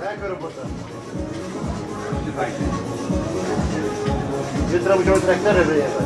Jak robota? Jutro musiał traktory wyjechać.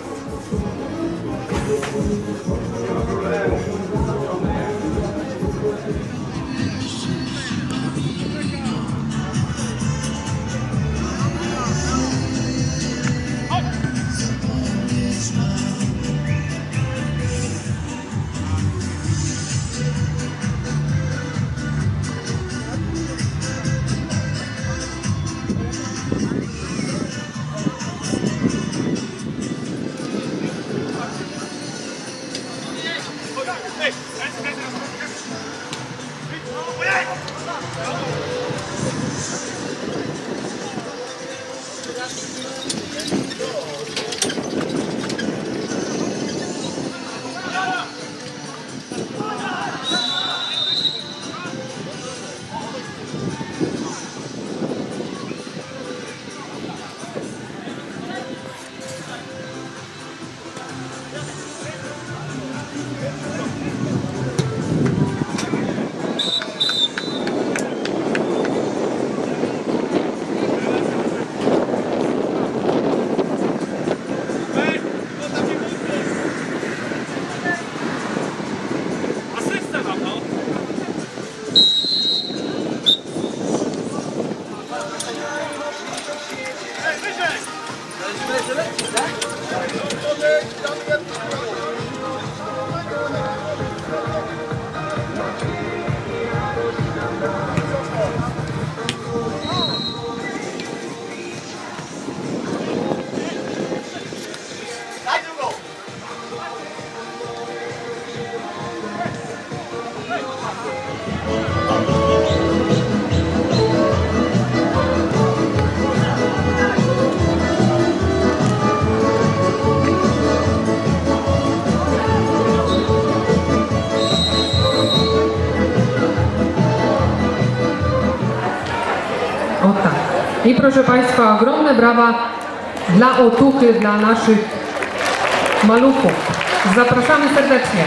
O tak. I proszę Państwa, ogromne brawa dla Otuchy, dla naszych maluchów. Zapraszamy serdecznie.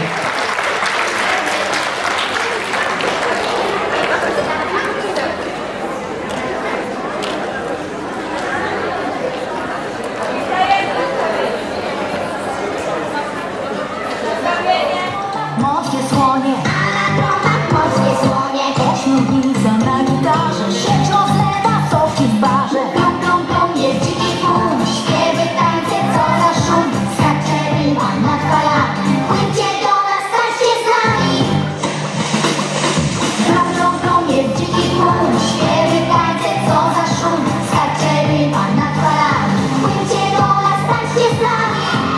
Morskie słonie, morskie słonie, ośmiornica na gitarze, sieć rozlewa soki w barze. Plum, plum, plum, jest dziki tłum, śpiewy, tańce, co za szum, skacze ryba nad falami, płyńcie do nas, tańczcie z nami. Plum, plum, plum, jest dziki tłum, śpiewy, tańce, co za szum, skacze ryba nad falami, płyńcie do nas, tańczcie z nami.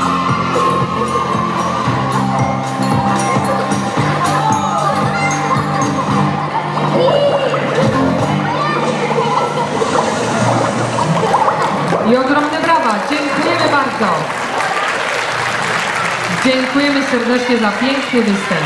I ogromne brawa. Dziękujemy bardzo. Dziękujemy serdecznie za piękny występ.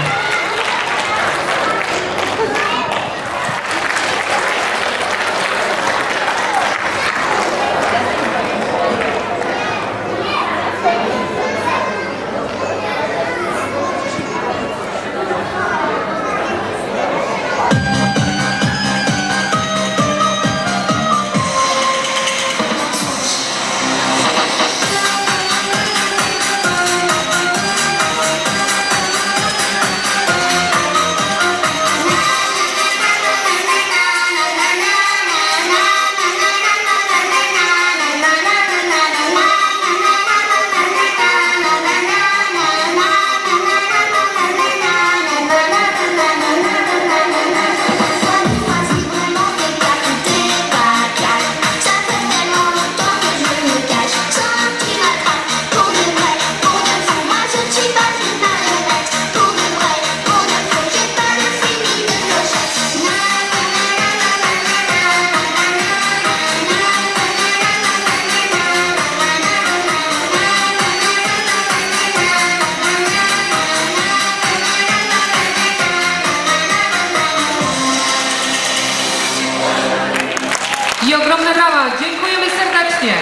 I ogromne brawa. Dziękujemy serdecznie.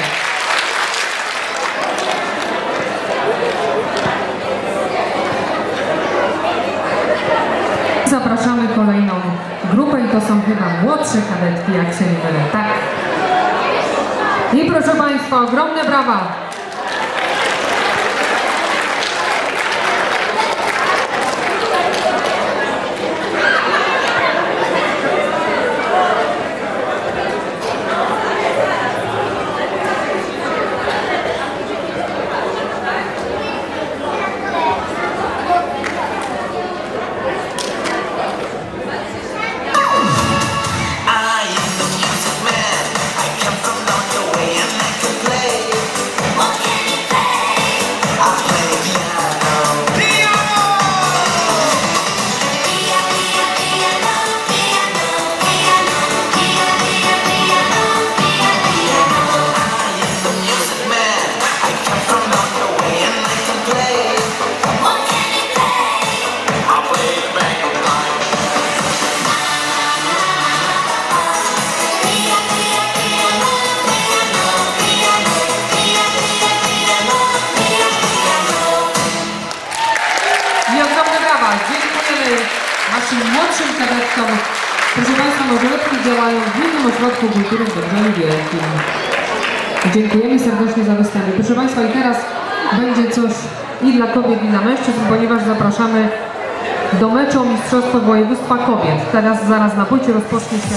Zapraszamy kolejną grupę. to są chyba młodsze kadetki, jak się nie mylę, tak? I proszę Państwa, ogromne brawa! Dziękujemy naszym młodszym kadetkom. Proszę Państwa, nowoletki działają w Głównym Ośrodku Kultury w Dobrze Wielkim. Dziękujemy serdecznie za występy. Proszę Państwa, i teraz będzie coś i dla kobiet, i dla mężczyzn, ponieważ zapraszamy do meczu o Mistrzostwo Województwa Kobiet. Teraz zaraz na płycie rozpocznie się...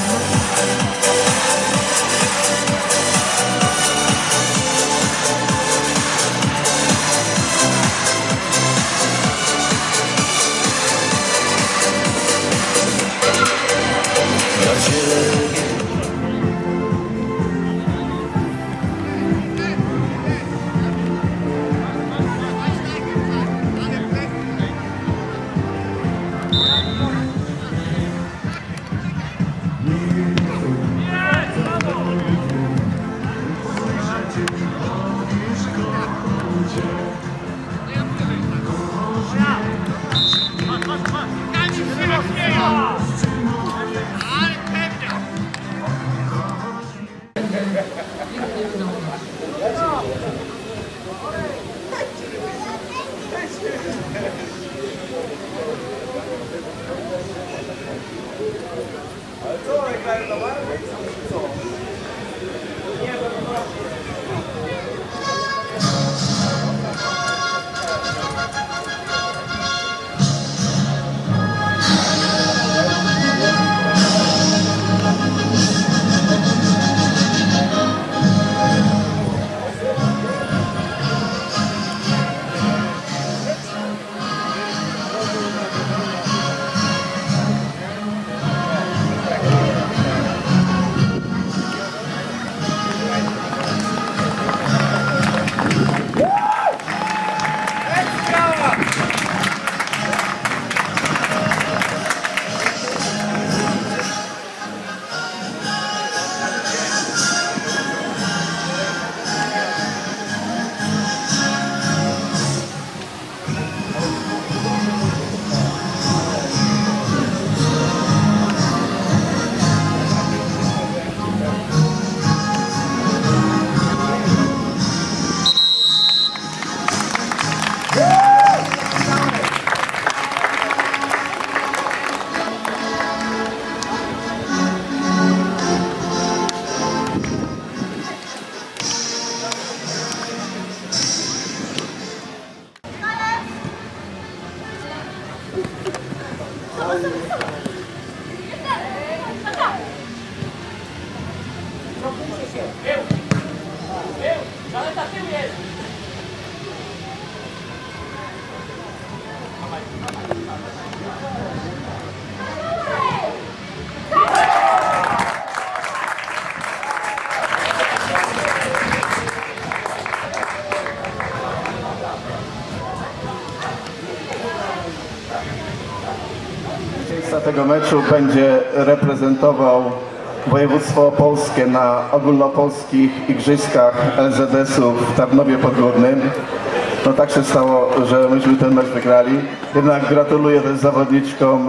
Tego meczu będzie reprezentował województwo opolskie na ogólnopolskich igrzyskach LZS-u w Tarnowie Podgórnym. No tak się stało, że myśmy ten mecz wygrali. Jednak gratuluję też zawodniczkom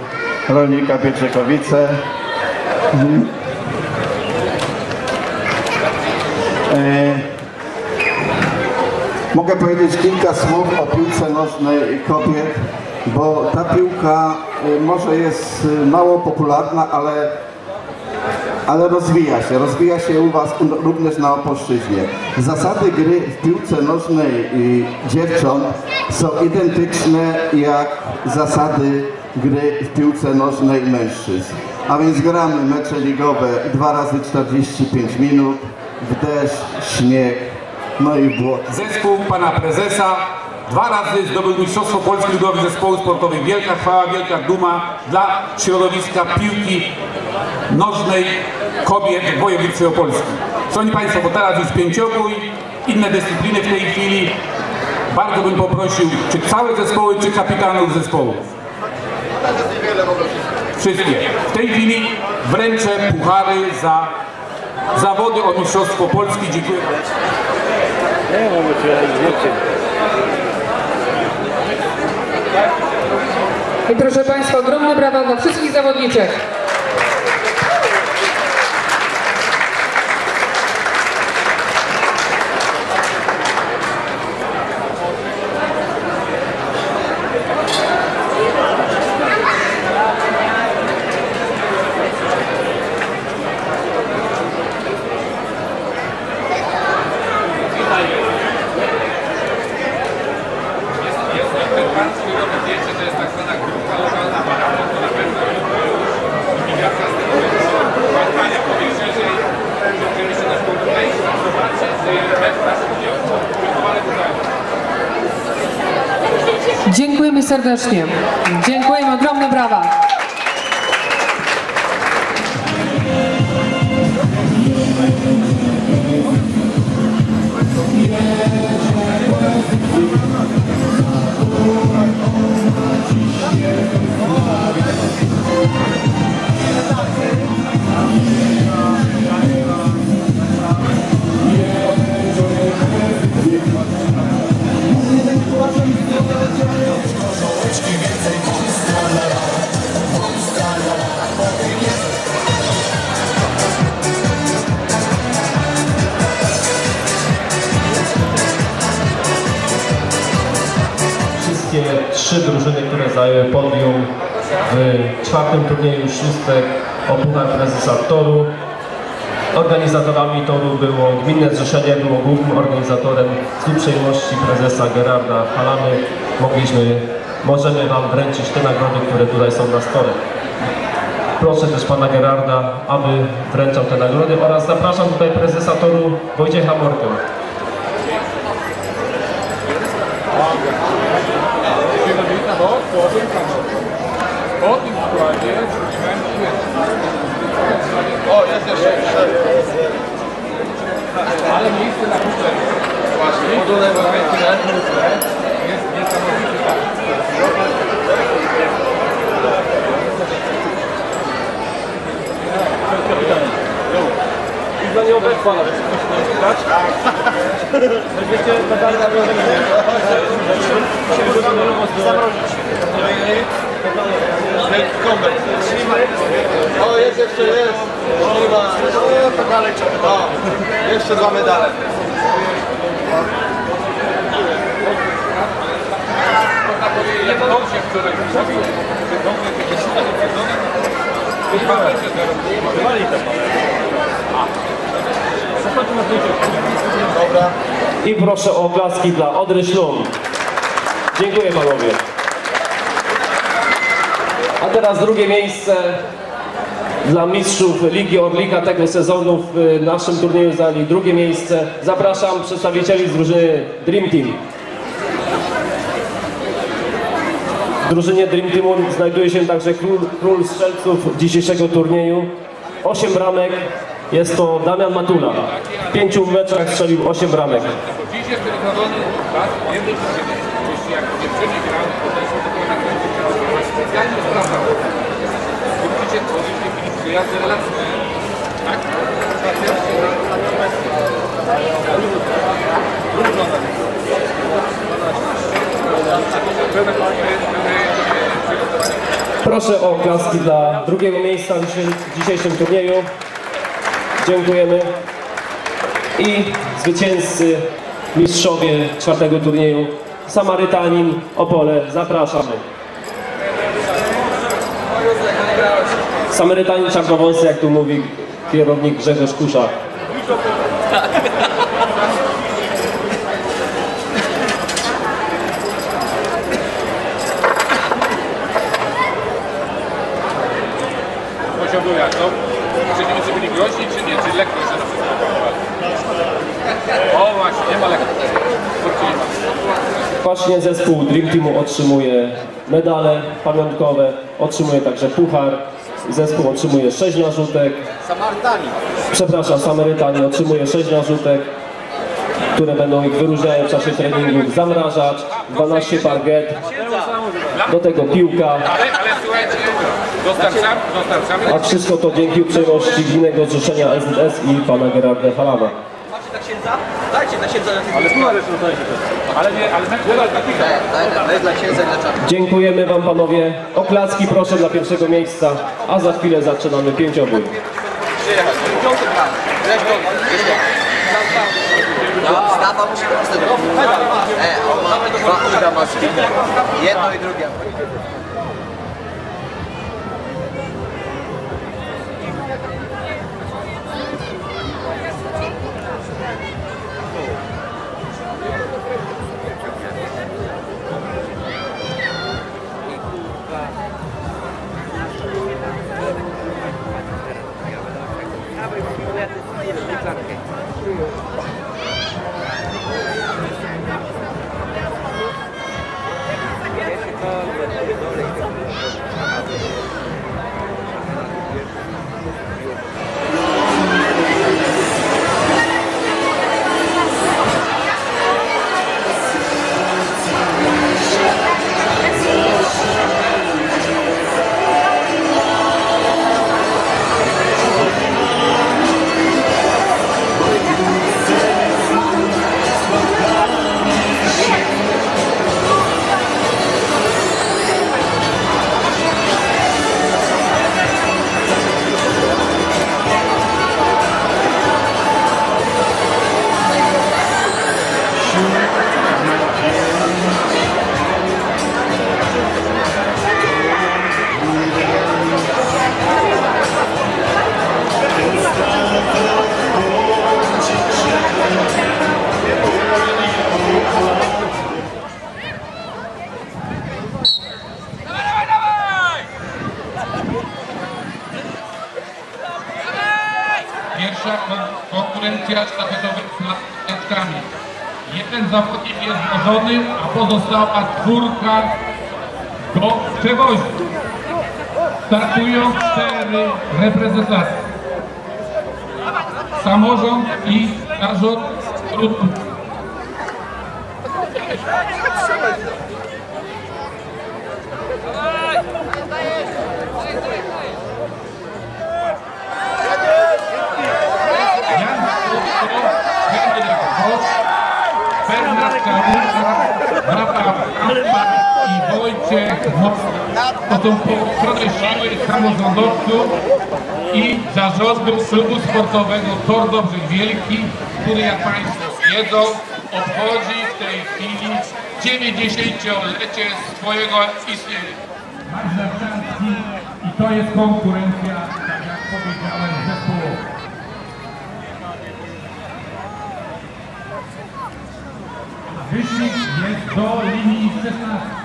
Rolnika Pietrzekowice. Mogę powiedzieć kilka słów o piłce nożnej kobiet. bo ta piłka może jest mało popularna, ale rozwija się u Was również na Opolszczyźnie. Zasady gry w piłce nożnej dziewcząt są identyczne jak zasady gry w piłce nożnej mężczyzn. A więc gramy mecze ligowe 2 razy 45 minut, w deszcz, śnieg, no i w błoto. Zespół pana prezesa 2 razy zdobył Mistrzostwo Polski Ludowych Zespołów Sportowych. Wielka chwała, wielka duma dla środowiska piłki nożnej kobiet w województwie opolskim. Szanowni Państwo, bo teraz już pięciobój, inne dyscypliny w tej chwili. Bardzo bym poprosił, czy całe zespoły, czy kapitanów zespołów. Wszystkie. W tej chwili wręczę puchary za zawody o Mistrzostwo Polski. Dziękuję. I proszę Państwa, ogromne brawa dla wszystkich zawodniczek. To jest tak zwana grupa lokalna, to na pewno imigracja z tego Bałkania. Powiem szerzej, że jeszcze nasz tutaj zobaczyć, że Dziękujemy serdecznie. Dziękujemy, ogromne brawa. Wszystkie 3 drużyny, które zajęły podium w 4. turnieju szóstek o Puchar Prezesa Toru. Organizatorami toru było Gminne Zrzeszenie, było głównym organizatorem. Z uprzejmości prezesa Gerarda Halamy możemy Wam wręczyć te nagrody, które tutaj są na stole. Proszę też pana Gerarda, aby wręczał te nagrody oraz zapraszam tutaj prezesa toru Wojciecha Morkę. Po tym składzie o, jest jeszcze. Ale miejsce na górze. Właśnie. Jest niesamowity. I dla nieobecna, tak? Wiecie, medal na zamrozić. O, jest jeszcze, jest. O, to dalej trzeba. O, jeszcze 2 medale. Dobra. I proszę o oklaski dla Odry Ślum. Dziękuję panowie. A teraz drugie miejsce dla mistrzów Ligi Orlika tego sezonu w naszym turnieju zajęli drugie miejsce. Zapraszam przedstawicieli z drużyny Dream Team. W drużynie Dream Teamu znajduje się także król strzelców dzisiejszego turnieju. 8 bramek. Jest to Damian Matula. W 5 meczach strzelił 8 bramek. Dziś jest wyrównany jeden do 7. Jeśli jak dziewczyny grały, to jest specjalnie sprawdzał. Widzicie, to w tej chwili przyjazdy relacje. Tak? Proszę o oklaski dla drugiego miejsca w dzisiejszym turnieju. Dziękujemy. I zwycięzcy, mistrzowie 4. turnieju, Samarytanin Opole. Zapraszamy. Samarytanie czarnowąsy, jak tu mówi kierownik Grzegorz Kusza. Poziom był jak to? Przeciwnicy byli groźni czy nie? Czy lekko się O właśnie, nie ma lekko. Właśnie zespół Dream Teamu otrzymuje medale pamiątkowe, otrzymuje także puchar. Zespół otrzymuje 6 narzutek. Samarytanie otrzymuje 6 narzutek, które będą ich wyróżniały w czasie treningów. Zamrażacz, 12 parget, do tego piłka. Ale słuchajcie, dostarczamy. A wszystko to dzięki uprzejmości Gminnego Zrzeszenia LZS i pana Gerarda Halama. Macie na księdza? Dajcie na księdza. Ale nie, ale Daj dla księdza i dla czapki. Dziękujemy wam panowie. Oklaski proszę dla pierwszego miejsca, a za chwilę zaczynamy pięciobój. Przyjechać. Piąty plan. Leś go. No, Stawa musi prosto. On ma dwa ultramaski. Jedno i drugie. Pierwsza konkurencja sztafetowych platkami. Jeden zawodnik jest złożony, a pozostała czwórka go przewozi. Startują 4 reprezentacje. Samorząd i zarząd ruchu. Bernard Kałuża, Rafał Kampa i Wojciech to są po stronę siły samorządowców i zarządu klubu sportowego Tor Dobrzych Wielki, który, jak Państwo wiedzą, obchodzi w tej chwili 90-lecie swojego istnienia. I to jest konkurencja, tak jak powiedziałem, zespołowa. Wyścig jest do linii 16.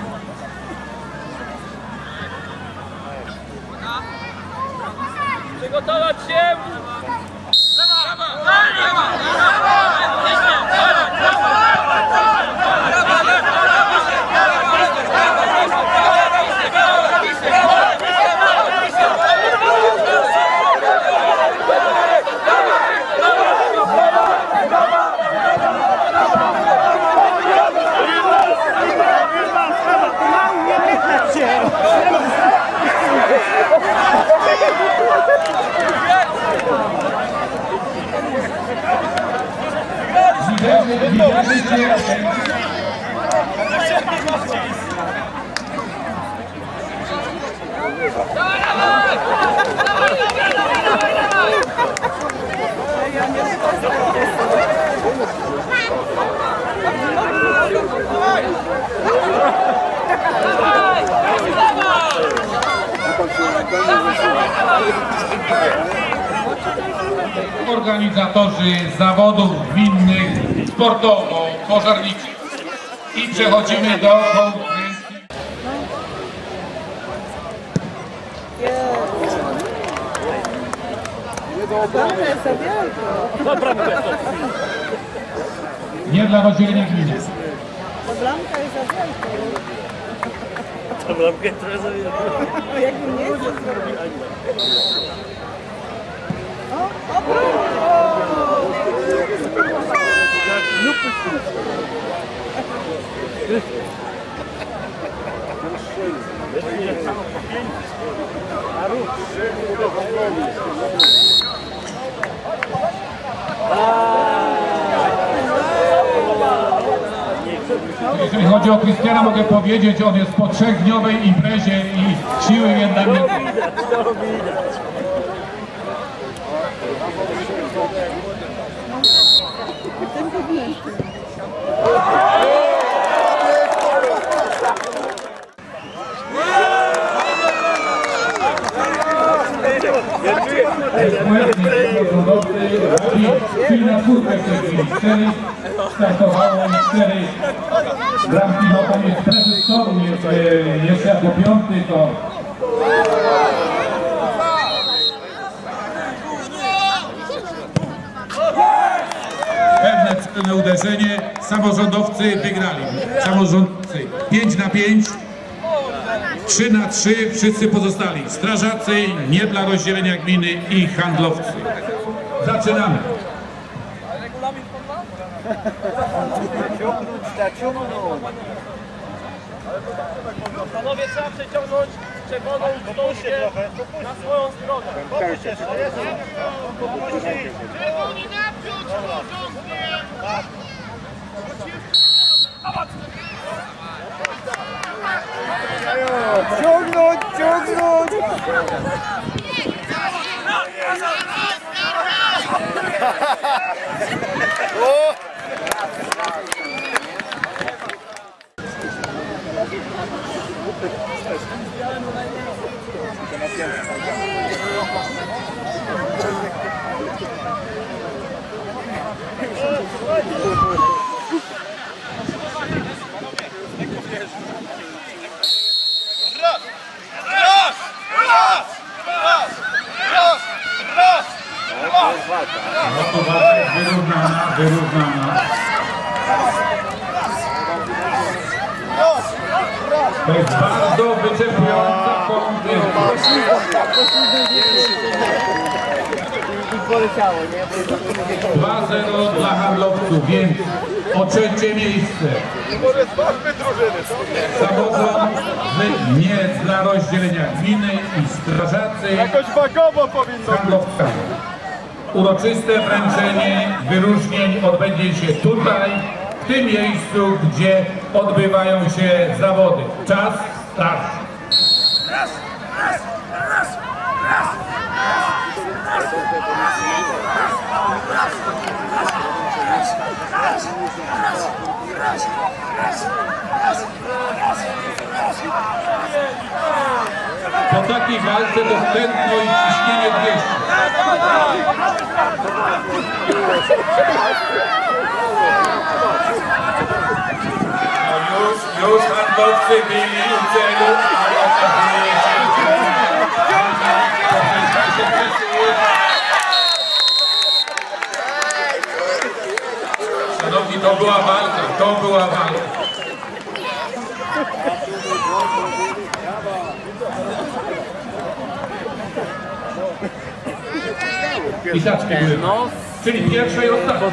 Przygotować się! organizatorzy zawodów gminnych sportowo-pożarniczych. I przechodzimy do konkurencji. Nie dla rozdzielenia gminy. Bramka jest za wielka. Ta bramka jest trochę za wielka. Jakby nie jest to zrobić. O, Jeżeli chodzi o Krystiana, mogę powiedzieć, on jest po 3-dniowej imprezie i siły jednak nie... Silna czwórka w tej chwili. 4 startowało i 4 bramki. No tam jest prezes toru, jest jeszcze jako 5. to... Pewne celne uderzenie. Samorządowcy wygrali. Samorządowcy 5-5. 3-3, wszyscy pozostali. Strażacy, nie dla rozdzielenia gminy i handlowcy. Zaczynamy. Panowie, trzeba przeciągnąć czerwoną wstążkę na swoją stronę. Czerwoni naprzód, Ciągnąć, ciągnąć! Wyrównana. To jest bardzo wyczerpująca konkurencja. 2-0 dla handlowców, więc o 3. miejsce. Samorząd nie dla rozdzielenia gminy i strażacy. Jakoś wagowo powinno być. Handlowcami. Uroczyste wręczenie wyróżnień odbędzie się tutaj, w tym miejscu, gdzie odbywają się zawody. Czas start. Po takiej walce to tętno i ciśnienie 200. Już handlowcy byli u celu, ale okazuje się, szanowni, to była walka, I taczki były. Czyli pierwsza i ostatnia.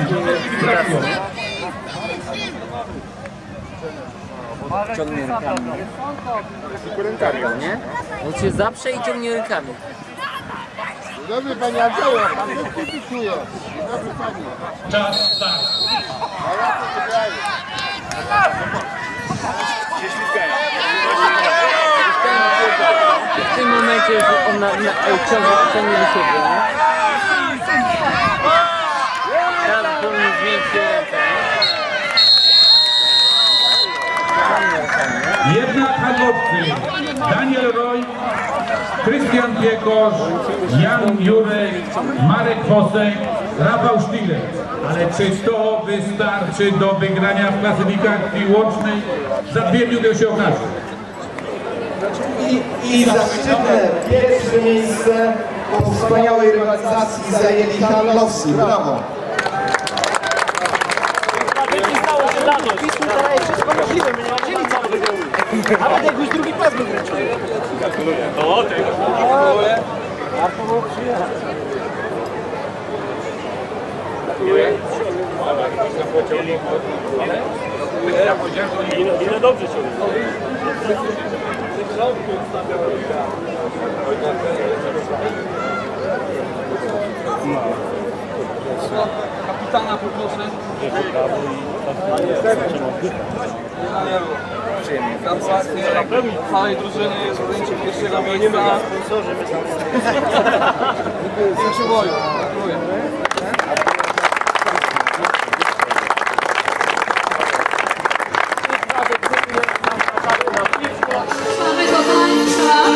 Ciągnie rękami. Nie? On się zaprze i ciągnie rękami. Dobry panie Andrzeju, pan wypituje. Dobry panie. Czas start. A ja to wygraję. W tym momencie już on ciągnie do siebie, nie? Teraz powinien zmienić rękę. Jednak handlowcy Daniel Roy Krystian Piekosz, Jan Jurek, Marek Fosek, Rafał Sztyler. Ale czy to wystarczy do wygrania w klasyfikacji łącznej? Za 2 minuty się okaże. I zaszczytne pierwsze miejsce po wspaniałej rywalizacji zajęli Karlowski. Brawo! Pismo teraz jest wszystko możliwe, my nie mamy nic całego wygrał. A będę jakiś drugi pas by wręczył. Gratuluję. O, ty. Gratuluję. Warto przyjechać. Gratuluję. Ile dobrze się kapitana poproszę. Gratulacje całej drużyny, jest zdjęcie pierwszego miejsca. Sponsorzy, my tam. Się boją. Gratuluję. Samego tańca.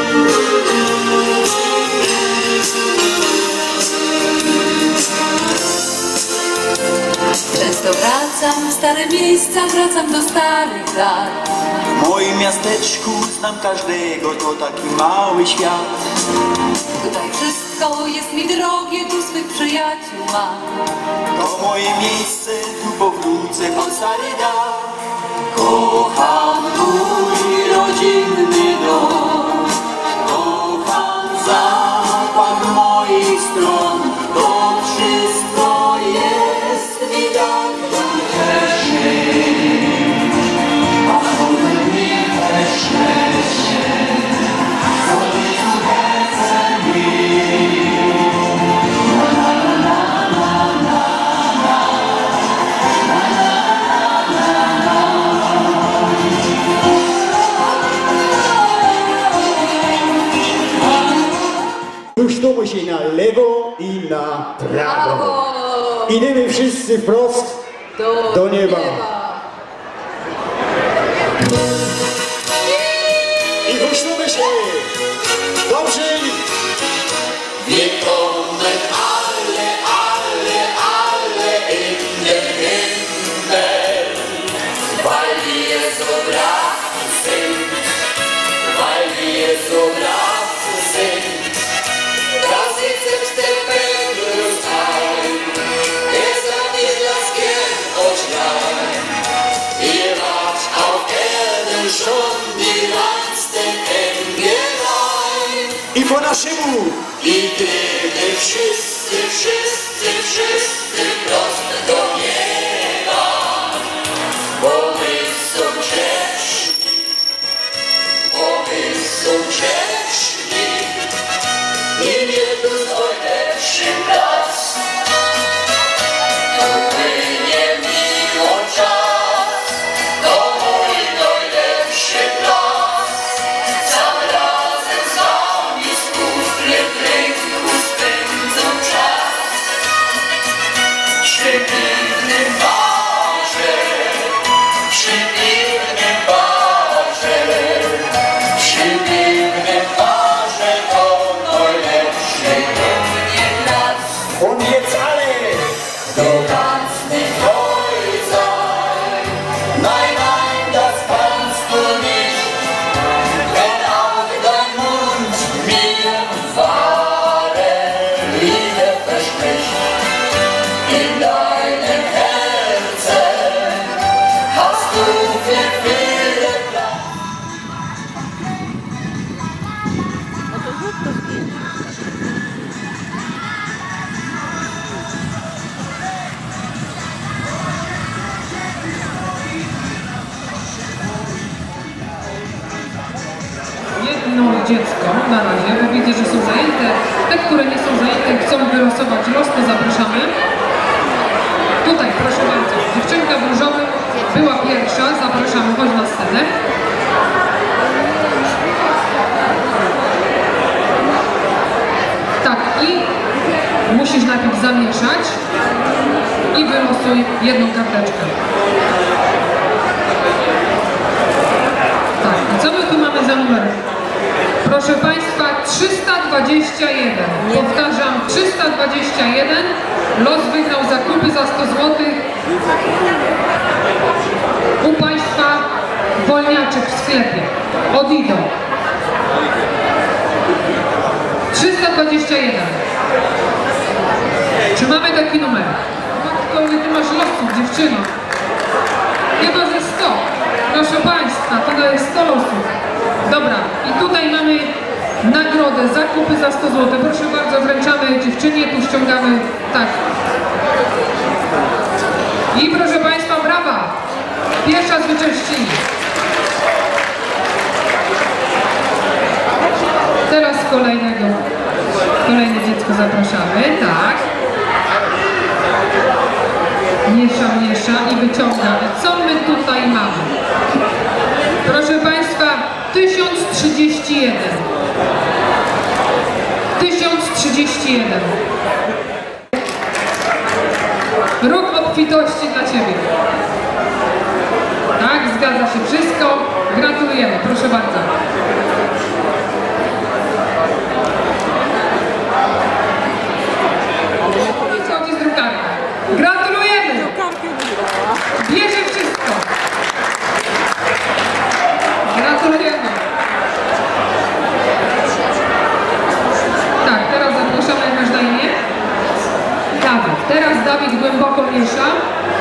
Często wracam w stare miejsca, wracam do starych lat. W moim miasteczku znam każdego, to taki mały świat. Tutaj wszystko jest mi drogie, tu swych przyjaciół mam. To moje miejsce, tu powrócę po stary dach. Kocham mój rodzinny dom, kocham zapach moich stron. To wszystko jest mi tak wcześniej, a potem mi wcześniej. Sobie tu chcę mi. Rusztujmy się na lewo i na prawo. Idziemy wszyscy wprost do nieba. I rusztujmy się. Dobrze. Willkommen alle, alle, alle in den Himmel, weil wir so brav sind, weil wir so brav sind. Das ist selbst der Petrus ein, er sagt, ihr lasst gern euch rein. Ihr wart auf Erden schon die reinsten Engelein. I po naszemu. Idziemy wszyscy, wszyscy, wszyscy prosto do nieba, bo my są grzeszni, bo my są grzeszni. I Jezus ojczym nas, tu płynie miło czas, to mój najlepszy las. Sam razem z nami skórny rynku spędzą czas. Przy piwnym barze, przy piwnym barze, przy piwnym barze to najlepszy mnie las. Und jetzt alle. Du kannst nicht treu sein, nein, nein, das kannst du nicht, wenn auch dein Mund mir wahre Liebe verspricht. In deinem Herzen hast du für viele Platz. Jedno dziecko na razie, bo widzę, że są zajęte. Te, które nie są zajęte, chcą wylosować los, to zapraszamy. Tutaj, proszę bardzo, dziewczynka w różowym była pierwsza, zapraszamy, chodź na scenę. Tak, i musisz najpierw zamieszać i wylosuj jedną karteczkę. Tak, i co my tu mamy za numer? Proszę Państwa, 321. Powtarzam, 321. Los wygrał zakupy za 100 zł. U Państwa wolniaczek w sklepie. Od Ido. 321. Czy mamy taki numer? Matko, ile ty masz losów, dziewczyno? Chyba ze 100. Proszę Państwa, to daje 100 losów. Dobra, i tutaj mamy nagrodę, zakupy za 100 zł. Proszę bardzo, wręczamy dziewczynie, tu ściągamy, tak. I proszę Państwa, brawa! Pierwsza zwyciężczyni. Teraz kolejne dziecko zapraszamy, tak. Miesza i wyciągamy. Co my tutaj mamy? Proszę Państwa, 1031. 1031. Róg obfitości dla Ciebie. Tak, zgadza się wszystko. Gratulujemy, proszę bardzo. Chodzi z drukarką. Gratulujemy! Bierze wszystko. Gratulujemy. Tak, teraz zapraszamy, jak masz na imię? Dawid. Teraz Dawid głęboko miesza.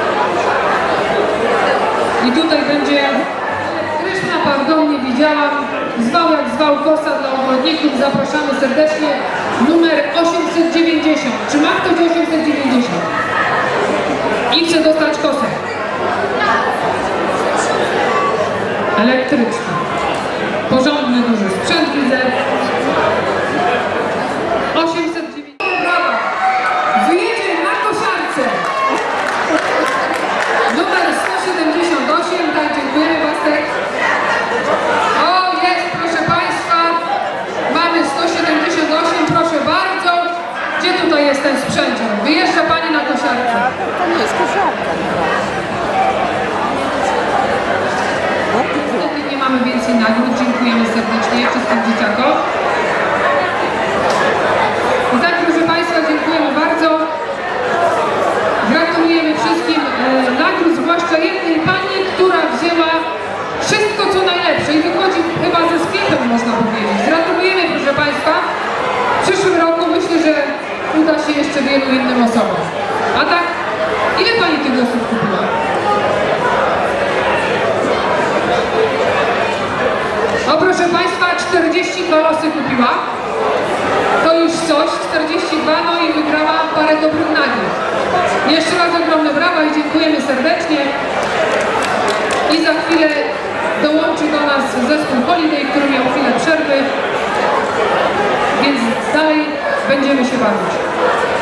I tutaj będzie Kryszna, pardon, nie widziałam. Zwał jak zwał kosa dla ogrodników. Zapraszamy serdecznie. Numer 890. Czy ma ktoś 890? I chce dostać kosę. Elektryczny. Porządny, duży sprzęt, widzę. 890. Brawa! Wyjedzie na kosiarce. Numer 178. Tak, dziękujemy, Bastek. O, jest, proszę Państwa. Mamy 178, proszę bardzo. Gdzie tutaj jest ten sprzęcior? Wyjeżdża Pani na kosiarce. To nie jest kosiarka. Nie mamy więcej nagród. Dziękujemy serdecznie wszystkim dzieciakom. I tak, proszę Państwa, dziękujemy bardzo. Gratulujemy wszystkim nagród, zwłaszcza jednej pani, która wzięła wszystko co najlepsze i wychodzi chyba ze sklepem, można powiedzieć. Gratulujemy, proszę Państwa. W przyszłym roku myślę, że uda się jeszcze wielu innym osobom. A tak, ile Pani tych losów kupiła? O, proszę Państwa, 42 losy kupiła. To już coś, 42, no i wygrała parę dobrych nagród. Jeszcze raz ogromne brawa i dziękujemy serdecznie. I za chwilę dołączy do nas zespół Holiday, który miał chwilę przerwy, więc dalej będziemy się bawić.